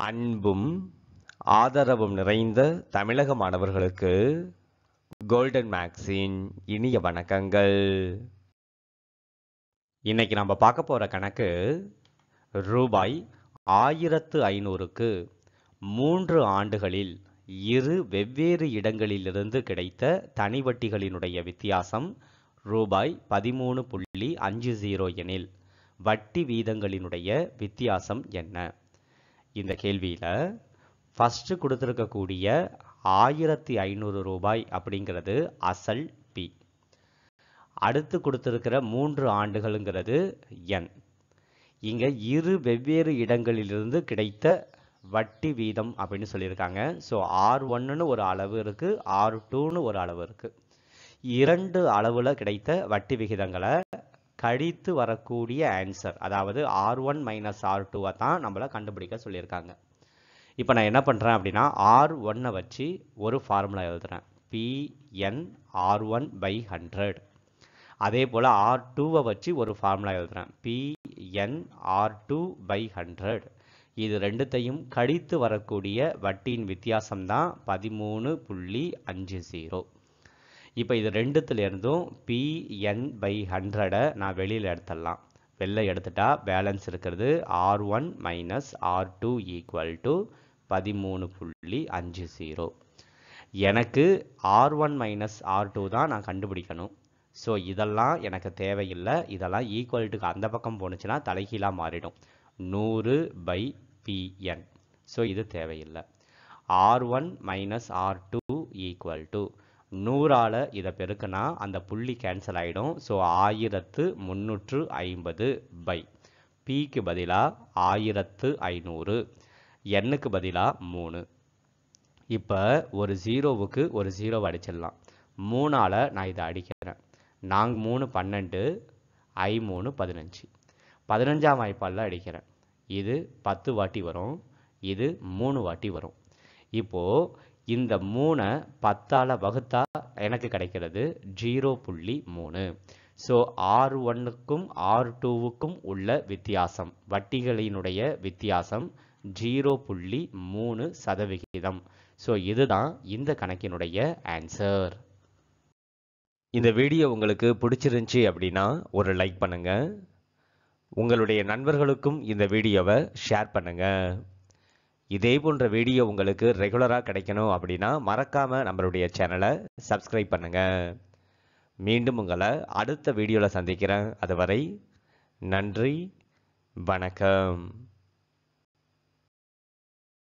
அன்பும் ஆதரவும் நிறைந்த தமிழக மாணவர்களுக்கு கோல்டன் மேக்ஸின் இனிய வணக்கங்கள். இன்னைக்கு நம்ம பார்க்க போற கணக்கு ரூபாய் 1500க்கு 3 ஆண்டுகளில் இரு வெவ்வேறு இடங்களிலிருந்து கிடைத்த தனி வட்டிகளினுடைய வித்தியாசம் ரூபாய் 13.50 எனில் வட்டி வீதங்களினுடைய வித்தியாசம் என்ன? இந்த கேள்வியில ஃபர்ஸ்ட் கொடுத்திருக்கக்கூடிய 1500 ரூபாய் அப்படிங்கிறது அசல் பி. அடுத்து கொடுத்திருக்கிற 3 ஆண்டுகள்ங்கிறது என். இங்க இரு வெவ்வேறு இடங்களிலிருந்து கிடைத்த வட்டி வீதம் அப்படின்னு சொல்லியிருக்காங்க. ஸோ R1ன்னு ஒரு அளவு இருக்கு, R2ன்னு ஒரு அளவு இருக்கு. இரண்டு அளவுல கிடைத்த வட்டி விகிதங்களை கழித்து வரக்கூடிய ஆன்சர், அதாவது R1 மைனஸ் R2 தான் நம்மள கண்டுபிடிக்க சொல்லியிருக்காங்க. இப்போ நான் என்ன பண்ணுறேன் அப்படின்னா R1 வச்சு ஒரு ஃபார்முலா எழுதுறேன், PN R1 by 100. அதே போல் R2 வச்சு ஒரு ஃபார்முலா எழுதுறேன், PN R2 by 100. இது ரெண்டுத்தையும் கழித்து வரக்கூடிய வட்டியின் வித்தியாசம் தான் 13.50. இப்போ இது ரெண்டுத்துலேருந்தும் PN by 100 நான் வெளியில் எடுத்துடலாம். வெளில எடுத்துட்டா பேலன்ஸ் இருக்கிறது R1 minus R2 equal to 13.50. எனக்கு R1 மைனஸ் R2 தான் நான் கண்டுபிடிக்கணும். ஸோ இதெல்லாம் எனக்கு தேவையில்லை. இதெல்லாம் ஈக்குவல்ட்டுக்கு அந்த பக்கம் போணுச்சுன்னா தலைகீழாக மாறிடும், 100 by PN. ஸோ இது தேவையில்லை. R1 minus R2 equal to 100ஆல் இதை பெருக்குனா அந்த புள்ளி கேன்சல் ஆகிடும். ஸோ 1350 பை பிக்கு பதிலாக 1500, எண்ணுக்கு பதிலாக 3. இப்போ ஒரு ஜீரோவுக்கு ஒரு ஜீரோவை அடிச்சிடலாம். 3ஆல் நான் இதை அடிக்கிறேன். 4 3 12, I 3 15. 15ஆம் வாய்ப்பால் அடிக்கிறேன். இது 10 வாட்டி வரும், இது 3 வாட்டி வரும். இப்போது இந்த 3 10ஆல் வகுத்தா எனக்கு கிடைக்கிறது 0.3. ஸோ R1க்கும் R2க்கும் உள்ள வித்தியாசம், வட்டிகளினுடைய வித்தியாசம் 0.3%. ஸோ இதுதான் இந்த கணக்கினுடைய ஆன்சர். இந்த வீடியோ உங்களுக்கு பிடிச்சிருந்துச்சி அப்படின்னா ஒரு லைக் பண்ணுங்க. உங்களுடைய நண்பர்களுக்கும் இந்த வீடியோவை ஷேர் பண்ணுங்க. இதே போன்ற வீடியோ உங்களுக்கு ரெகுலராக கிடைக்கணும் அப்படின்னா மறக்காமல் நம்மளுடைய சேனலை சப்ஸ்கிரைப் பண்ணுங்கள். மீண்டும் உங்களை அடுத்த வீடியோவில் சந்திக்கிறேன். அதுவரை நன்றி, வணக்கம்.